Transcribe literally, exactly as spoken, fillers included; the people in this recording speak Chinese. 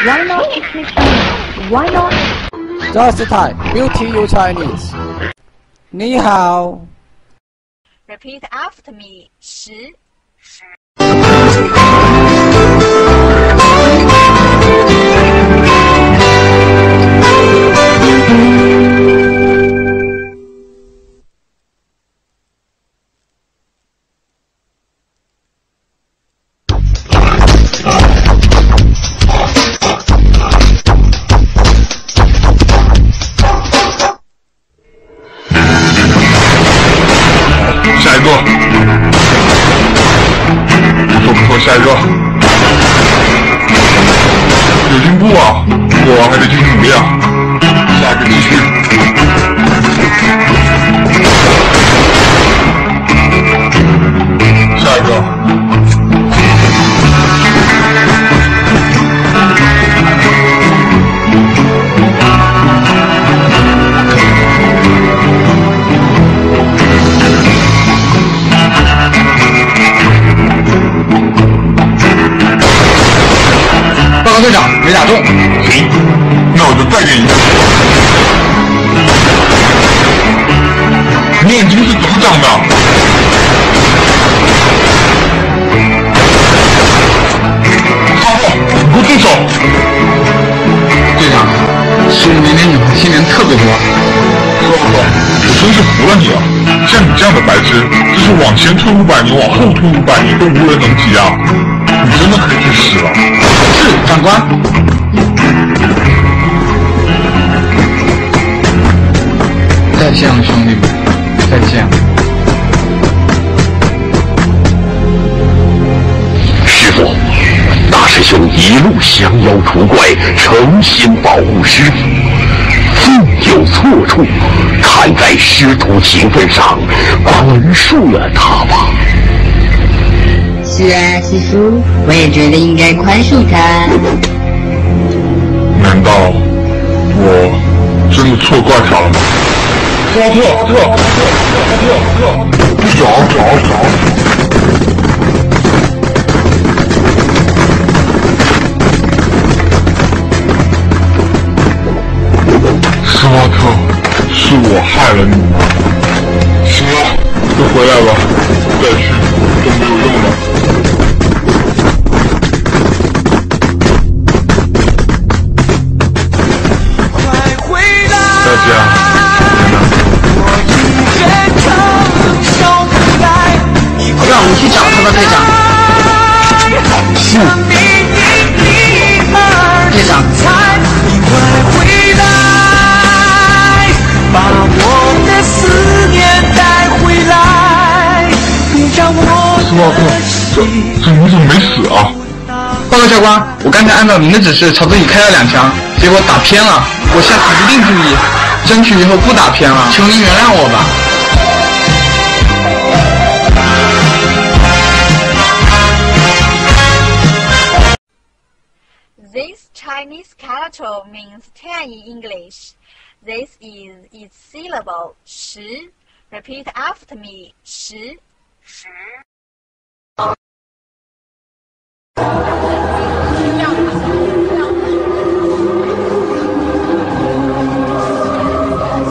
Why not speak Chinese? Why not? Just Thai, Beauty You Chinese. 你好。 Repeat after me. 十。 下一个，不错不错，下一个，有进步啊，不过还得继续努力啊，下一个继续，下一个。 队长没打中， 行，那我就再给你。你眼睛是怎么长的？沙漠，你给我住手！ 队长，市里面女孩青年特别多。 哥哥，我真是服了你了！像你这样的白痴，就是往前推五百米，往后推五百米都无人能及啊！你真的可以去死了！ 是，长官。再见了，兄弟们，再见。 师傅，大师兄一路降妖除怪，诚心保护师傅，纵有错处，看在师徒情分上，宽恕了他吧。 是啊，师叔，我也觉得应该宽恕他。 难道我真的错怪他了吗？特特特特特特，少少少！斯瓦特，是我害了你吗？行了，就回来吧，再去都没有用了。大家。 让我们去找他吧，队长。 是。 队长。 把我的思念带回来，别让我斯瓦克，这这你怎么没死啊？ 报告教官，我刚才按照您的指示朝自己开了两枪，结果打偏了。我下次一定注意，争取以后不打偏了，求您原谅我吧。 This Chinese character means ten in English. This is its syllable 十. Repeat after me 十.